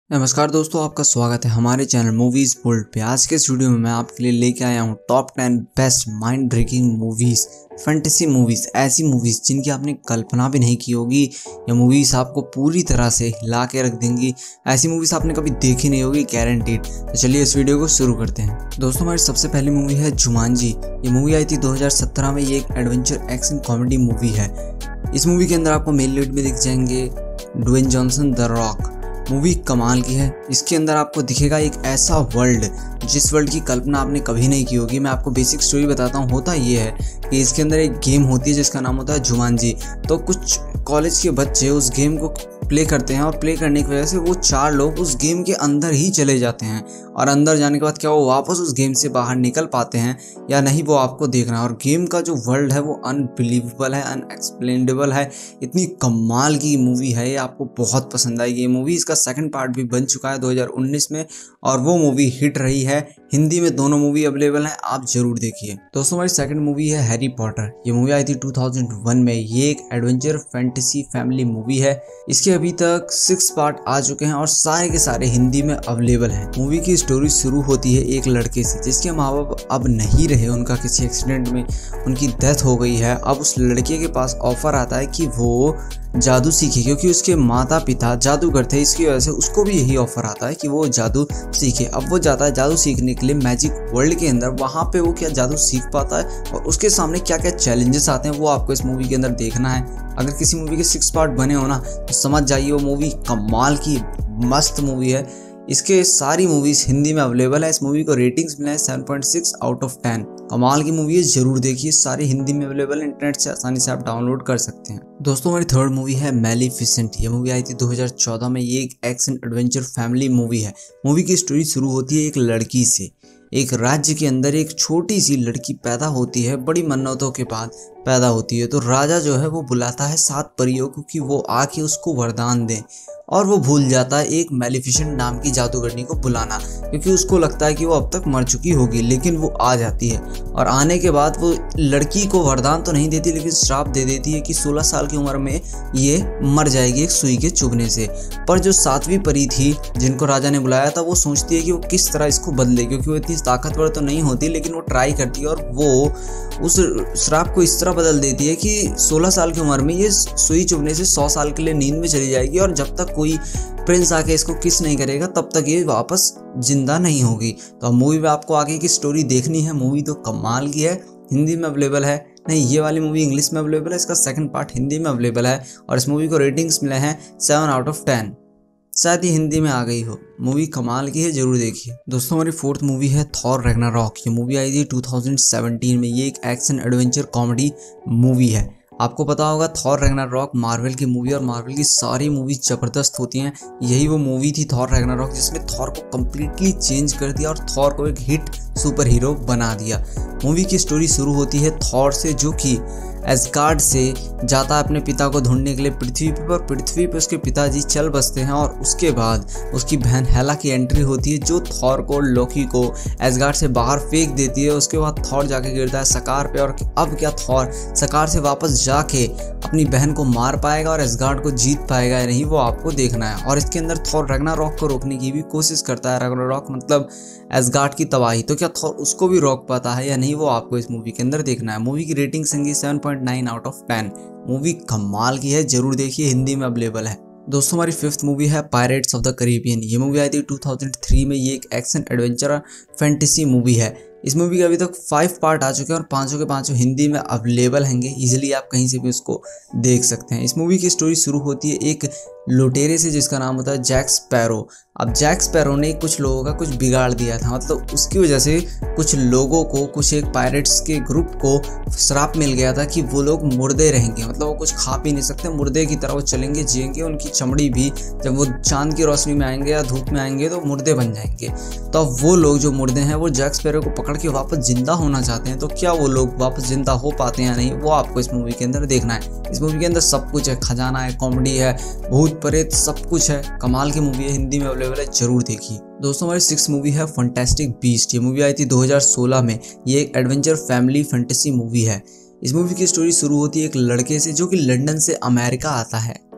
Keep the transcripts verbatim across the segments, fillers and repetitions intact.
नमस्कार दोस्तों, आपका स्वागत है हमारे चैनल मूवीज वर्ल्ड पे। आज के इस वीडियो में मैं आपके लिए लेके आया हूँ top ten best mind breaking movies, fantasy movies, ऐसी मूवीज जिनकी आपने कल्पना भी नहीं की होगी। ये मूवीज आपको पूरी तरह से हिला के रख देंगी। ऐसी मूवीज आपने कभी देखी नहीं होगी, गारंटीड। तो चलिए इस वीडियो को शुरू करते हैं। दोस्तों, हमारी सबसे पहली मूवी है जुमांजी। ये मूवी आई थी दो हज़ार सत्रह में। ये एक एडवेंचर एक्शन कॉमेडी मूवी है। इस मूवी के अंदर आपको मेन लीड में दिख जाएंगे Dwayne Johnson, the Rock. Movie कमाल की है। इसके अंदर आपको दिखेगा एक ऐसा वर्ल्ड जिस वर्ल्ड की कल्पना आपने कभी नहीं की होगी। मैं आपको बेसिक स्टोरी बताता हूँ। होता ये है कि इसके अंदर एक गेम होती है जिसका नाम होता है जुमांजी। तो कुछ कॉलेज के बच्चे उस गेम को प्ले करते हैं और प्ले करने की वजह से वो चार लोग उस गेम के अंदर ही चले जाते हैं। और अंदर जाने के बाद क्या वो वापस उस गेम से बाहर निकल पाते हैं या नहीं, वो आपको देखना है। और गेम का जो वर्ल्ड है वो अनबिलीवेबल है, अनएक्सप्लेनेबल है। इतनी कमाल की मूवी है, ये आपको बहुत पसंद आएगी। ये मूवी, इसका सेकंड पार्ट भी बन चुका है दो हज़ार उन्नीस में और वो मूवी हिट रही है। हिंदी में दोनों मूवी अवेलेबल है, आप जरूर देखिए। दोस्तों, हमारी सेकंड मूवी है हैरी पॉटर। ये मूवी आई थी दो हज़ार एक में। ये एक एडवेंचर फैंटेसी फैमिली मूवी है। इसके अभी तक सिक्स पार्ट आ चुके हैं और सारे के सारे हिंदी में अवेलेबल हैं। मूवी की स्टोरी शुरू होती है एक लड़के से जिसके माँ बाप अब नहीं रहे। उनका किसी एक्सीडेंट में उनकी डेथ हो गई है। अब उस लड़के के पास ऑफर आता है कि वो जादू सीखे, क्योंकि उसके माता पिता जादूगर थे। इसकी वजह से उसको भी यही ऑफर आता है कि वो जादू सीखे। अब वो जाता है जादू सीखने के लिए मैजिक वर्ल्ड के अंदर। वहाँ पे वो क्या जादू सीख पाता है और उसके सामने क्या क्या चैलेंजेस आते हैं वो आपको इस मूवी के अंदर देखना है। अगर किसी मूवी के सिक्स पार्ट बने हो ना तो समझ जाइए वो मूवी कमाल की मस्त मूवी है। इसके सारी मूवीज हिंदी में अवेलेबल है। इस मूवी को रेटिंग्स मिला है seven point six out of ten. कमाल की मूवी है, जरूर देखिए। सारी हिंदी में अवेलेबल है, इंटरनेट से आसानी से आप डाउनलोड कर सकते हैं। दोस्तों, हमारी थर्ड मूवी है मैलिफिसेंट। ये मूवी आई थी दो हज़ार चौदह में। ये एक एक्शन एडवेंचर फैमिली मूवी है। मूवी की स्टोरी शुरू होती है एक लड़की से। एक राज्य के अंदर एक छोटी सी लड़की पैदा होती है, बड़ी मन्नतों के बाद पैदा होती है। तो राजा जो है वो बुलाता है सात परियों को कि वो आके उसको वरदान दें, और वो भूल जाता है एक मैलिफिसेंट नाम की जादूगरनी को बुलाना, क्योंकि उसको लगता है कि वो अब तक मर चुकी होगी। लेकिन वो आ जाती है और आने के बाद वो लड़की को वरदान तो नहीं देती, लेकिन श्राप दे देती है कि सोलह साल की उम्र में ये मर जाएगी एक सुई के चुभने से। पर जो सातवीं परी थी जिनको राजा ने बुलाया था, वो सोचती है कि वो किस तरह इसको बदले, क्योंकि वो इतनी ताकतवर तो नहीं होती, लेकिन वो ट्राई करती है और वो उस श्राप को इस तरह बदल देती है कि सोलह साल की उम्र में ये सुई चुभने से सौ साल के लिए नींद में चली जाएगी और जब तक कोई प्रिंस आके इसको किस नहीं करेगा तब तक ये वापस जिंदा नहीं होगी। तो अब मूवी में आपको आगे की स्टोरी देखनी है। मूवी तो कमाल की है, हिंदी में अवेलेबल है। नहीं, ये वाली मूवी इंग्लिश में अवेलेबल है, इसका सेकंड पार्ट हिंदी में अवेलेबल है और इस मूवी को रेटिंग्स मिले हैं सेवन आउट ऑफ टेन। शायद ही हिंदी में आ गई हो। मूवी कमाल की है, जरूर देखिए। दोस्तों, हमारी फोर्थ मूवी है थॉर रैग्नारॉक। ये मूवी आई थी दो हज़ार सत्रह में। ये एक एक्शन एडवेंचर कॉमेडी मूवी है। आपको पता होगा थॉर रैग्नारॉक मार्वल की मूवी, और मार्वल की सारी मूवीज जबरदस्त होती हैं। यही वो मूवी थी थॉर रैग्नारॉक जिसमें थॉर को कम्प्लीटली चेंज कर दिया और थॉर को एक हिट सुपर हीरो बना दिया। मूवी की स्टोरी शुरू होती है थॉर से, जो कि एस्गार्ड से जाता है अपने पिता को ढूंढने के लिए पृथ्वी पर। पृथ्वी पर उसके पिताजी चल बसते हैं और उसके बाद उसकी बहन हेला की एंट्री होती है, जो थॉर को, लोकी को एस्गार्ड से बाहर फेंक देती है। उसके बाद थॉर जाके गिरता है सकार पे, और अब क्या थॉर सकार से वापस जाके अपनी बहन को मार पाएगा और एस्गार्ड को जीत पाएगा या नहीं, वो आपको देखना है। और इसके अंदर थॉर रैग्नारॉक को रोकने की भी कोशिश करता है। रैग्नारॉक मतलब एस्गार्ड की तबाही। तो क्या थॉर उसको भी रोक पाता है या नहीं, वो आपको इस मूवी के अंदर देखना है। मूवी की रेटिंग संगी seven point nine out of ten. Movie कमाल की है, जरूर देखिए, हिंदी में अवेलेबल है। दोस्तों, हमारी फिफ्थ मूवी है पायरेट्स ऑफ द कैरिबियन। ये मूवी आई थी दो हज़ार तीन में। ये एक एक्शन एडवेंचर फैंटेसी मूवी है। इस मूवी के अभी तक फाइव पार्ट आ चुके हैं और पांचों के पांचों हिंदी में अवेलेबल हैंगे। इजीली आप कहीं से भी उसको देख सकते हैं। इस मूवी की स्टोरी शुरू होती है एक लुटेरे से जिसका नाम होता है जैक स्पैरो। अब जैक स्पैरो ने कुछ लोगों का कुछ बिगाड़ दिया था, मतलब उसकी वजह से कुछ लोगों को, कुछ एक पायरेट्स के ग्रुप को श्राप मिल गया था कि वो लोग मुर्दे रहेंगे, मतलब वो कुछ खा पी नहीं सकते, मुर्दे की तरह वो चलेंगे, जिएंगे। उनकी चमड़ी भी जब वो चांद की रोशनी में आएंगे या धूप में आएंगे तो मुर्दे बन जाएंगे। तो अब वो लोग जो मुर्दे हैं वो जैक स्पैरो को पकड़ के वापस जिंदा होना चाहते हैं। तो क्या वो लोग वापस जिंदा हो पाते हैं या नहीं, वो आपको इस मूवी के अंदर देखना है। इस मूवी के अंदर सब कुछ है, खजाना है, कॉमेडी है, भूत प्रेत, सब कुछ है। कमाल की मूवी है, हिंदी में अवेलेबल है, जरूर देखिए। दोस्तों, हमारी सिक्स मूवी है फैंटास्टिक बीस्ट। ये मूवी आई थी दो हज़ार सोलह में। ये एक एडवेंचर फैमिली फैंटेसी मूवी है। इस मूवी की स्टोरी शुरू होती है एक लड़के से जो कि लंदन से अमेरिका आता है।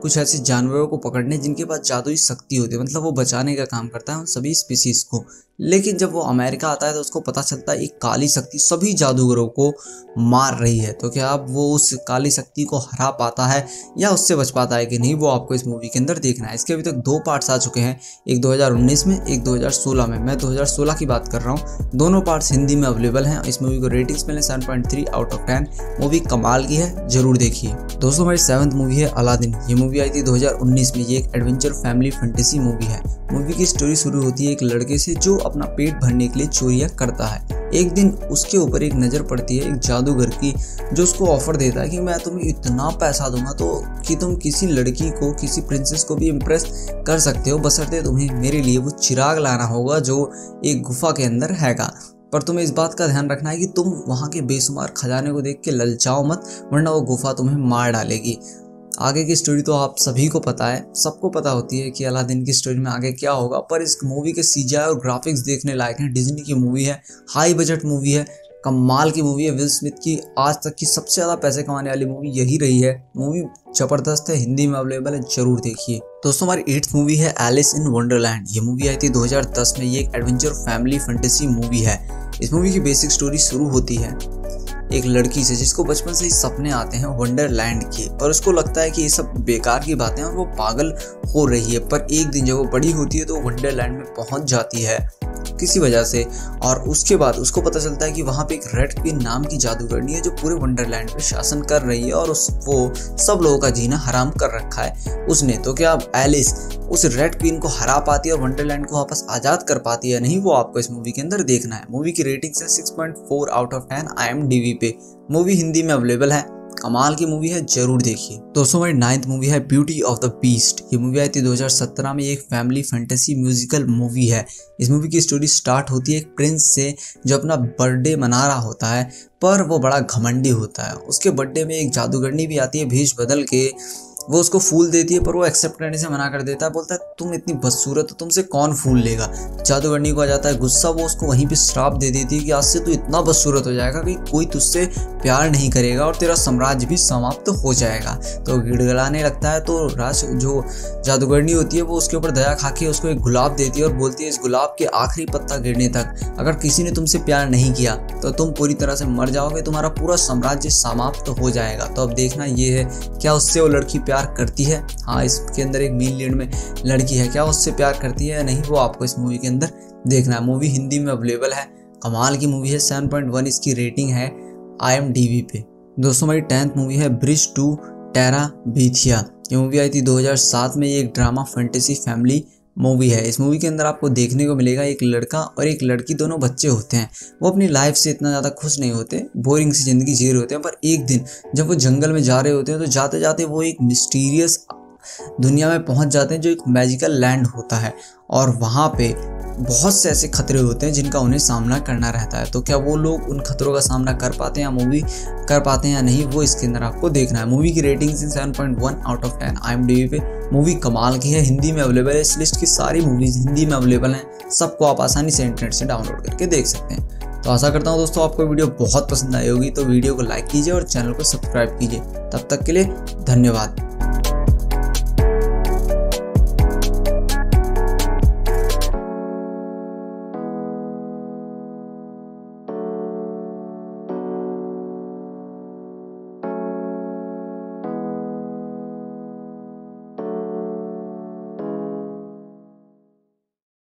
कुछ ऐसे जानवरों को पकड़ने जिनके पास जादुई शक्ति होती है, मतलब वो बचाने का काम करता है उन सभी स्पीसीज को। लेकिन जब वो अमेरिका आता है तो उसको पता चलता है एक काली शक्ति सभी जादूगरों को मार रही है। तो क्या अब वो उस काली शक्ति को हरा पाता है या उससे बच पाता है कि नहीं, वो आपको इस मूवी के अंदर देखना है। इसके अभी तक दो पार्ट्स आ चुके हैं, एक दो हज़ार उन्नीस में, एक दो हज़ार सोलह में। मैं दो हज़ार सोलह की बात कर रहा हूँ। दोनों पार्ट्स हिंदी में अवेलेबल हैं। इस मूवी को रेटिंग्स मिले seven point three out of ten. Movie कमाल की है, जरूर देखिए। दोस्तों हमारी सेवंथ मूवी है अलादीन। ये मूवी आई थी दो हज़ार उन्नीस में। ये एक एडवेंचर फैमिली फैंटेसी मूवी है। मूवी की स्टोरी शुरू होती है एक लड़के से जो अपना पेट भरने के लिए चोरियां करता है। एक दिन उसके ऊपर एक नज़र पड़ती है एक जादूगर की, जो उसको ऑफर देता है कि मैं तुम्हें इतना पैसा दूंगा तो कि तुम किसी लड़की को, किसी प्रिंसेस को भी इम्प्रेस कर सकते हो, बशर्ते तुम्हें मेरे लिए वो चिराग लाना होगा जो एक गुफा के अंदर हैगा। पर तुम्हें इस बात का ध्यान रखना है कि तुम वहाँ के बेशुमार खजाने को देख के ललचाओ मत, वरना वो गुफा तुम्हें मार डालेगी। आगे की स्टोरी तो आप सभी को पता है, सबको पता होती है कि अलादीन की स्टोरी में आगे क्या होगा। पर इस मूवी के सीजीआई और ग्राफिक्स देखने लायक हैं। डिज्नी की मूवी है, हाई बजट मूवी है, कमाल की मूवी है। विल स्मिथ की आज तक की सबसे ज़्यादा पैसे कमाने वाली मूवी यही रही है। मूवी जबरदस्त है, हिंदी में अवेलेबल है, जरूर देखिए। दोस्तों हमारी एट्थ मूवी है एलिस इन वंडरलैंड। ये मूवी आई थी दो हज़ार दस में। ये एक एडवेंचर फैमिली फैंटेसी मूवी है। इस मूवी की बेसिक स्टोरी शुरू होती है एक लड़की से जिसको बचपन से ही सपने आते हैं वंडरलैंड के, पर उसको लगता है कि ये सब बेकार की बातें हैं और वो पागल हो रही है। पर एक दिन जब वो बड़ी होती है तो वंडरलैंड में पहुंच जाती है किसी वजह से, और उसके बाद उसको पता चलता है कि वहाँ पे एक रेड क्वीन नाम की जादूगरनी है जो पूरे वंडरलैंड पे शासन कर रही है और उस वो सब लोगों का जीना हराम कर रखा है उसने। तो क्या अब एलिस उस रेड क्वीन को हरा पाती है और वंडरलैंड को वापस आज़ाद कर पाती है, नहीं, वो आपको इस मूवी के अंदर देखना है। मूवी की रेटिंग है six point four out of ten I M D B पे। मूवी हिंदी में अवेलेबल है, कमाल की मूवी है, जरूर देखिए। दोस्तों हमारी नाइन्थ मूवी है ब्यूटी ऑफ द बीस्ट। ये मूवी आई थी दो हज़ार सत्रह में। ये एक फैमिली फैंटेसी म्यूजिकल मूवी है। इस मूवी की स्टोरी स्टार्ट होती है एक प्रिंस से जो अपना बर्थडे मना रहा होता है, पर वो बड़ा घमंडी होता है। उसके बर्थडे में एक जादूगरनी भी आती है भेष बदल के, वो उसको फूल देती है पर वो एक्सेप्ट करने से मना कर देता है। बोलता है तुम इतनी बदसूरत हो, तुमसे कौन फूल लेगा। जादूगरनी को आ जाता है गुस्सा, वो उसको वहीं पे श्राप दे देती है कि आज से तू इतना बदसूरत हो जाएगा कि कोई तुझसे प्यार नहीं करेगा और तेरा साम्राज्य भी समाप्त हो जाएगा। तो गिड़गिड़ाने लगता है। तो राज जो जादूगरनी होती है वो उसके ऊपर दया खा के उसको एक गुलाब देती है और बोलती है इस गुलाब के आखिरी पत्ता गिरने तक अगर किसी ने तुमसे प्यार नहीं किया तो तुम पूरी तरह से मर जाओगे, तुम्हारा पूरा साम्राज्य समाप्त हो जाएगा। तो अब देखना ये है क्या उससे वो लड़की प्यार करती है। हाँ, इसके अंदर एक मेन लीड में लड़की है, क्या उससे प्यार करती है या नहीं, वो आपको इस मूवी के अंदर देखना है। मूवी हिंदी में अवेलेबल है, कमाल की मूवी है। सेवन पॉइंट वन इसकी रेटिंग है आई एम डी बी पे। दोस्तों हमारी टेंथ मूवी है ब्रिज टू टेराबीथिया। ये मूवी आई थी दो हज़ार सात में। ये एक ड्रामा फैंटेसी फैमिली मूवी है। इस मूवी के अंदर आपको देखने को मिलेगा एक लड़का और एक लड़की, दोनों बच्चे होते हैं। वो अपनी लाइफ से इतना ज़्यादा खुश नहीं होते, बोरिंग सी ज़िंदगी जी रहे होते हैं। पर एक दिन जब वो जंगल में जा रहे होते हैं तो जाते जाते वो एक मिस्टीरियस दुनिया में पहुंच जाते हैं जो एक मैजिकल लैंड होता है, और वहाँ पे बहुत से ऐसे खतरे होते हैं जिनका उन्हें सामना करना रहता है। तो क्या वो लोग उन खतरों का सामना कर पाते हैं या मूवी कर पाते हैं या नहीं, वो इसके अंदर आपको देखना है। मूवी की rating seven point one out of ten I M D B पे। मूवी कमाल की है, हिंदी में अवेलेबल है। इस लिस्ट की सारी मूवीज हिंदी में अवेलेबल हैं, सबको आप आसानी से इंटरनेट से डाउनलोड करके देख सकते हैं। तो आशा करता हूँ दोस्तों आपको वीडियो बहुत पसंद आई होगी। तो वीडियो को लाइक कीजिए और चैनल को सब्सक्राइब कीजिए। तब तक के लिए धन्यवाद।